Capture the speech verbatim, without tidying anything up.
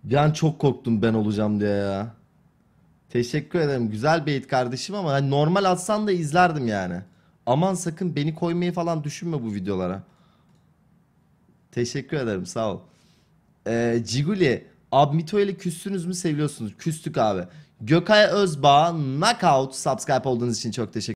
Bir an çok korktum ben olacağım diye ya. Teşekkür ederim. Güzel bait kardeşim ama hani normal atsan da izlerdim yani. Aman sakın beni koymayı falan düşünme bu videolara. Teşekkür ederim, sağ ol. Ee, Ciguli, abi Mito ile küstünüz mü, seviyorsunuz? Küstük abi. Gökay Özbağ, Knockout, subscribe olduğunuz için çok teşekkür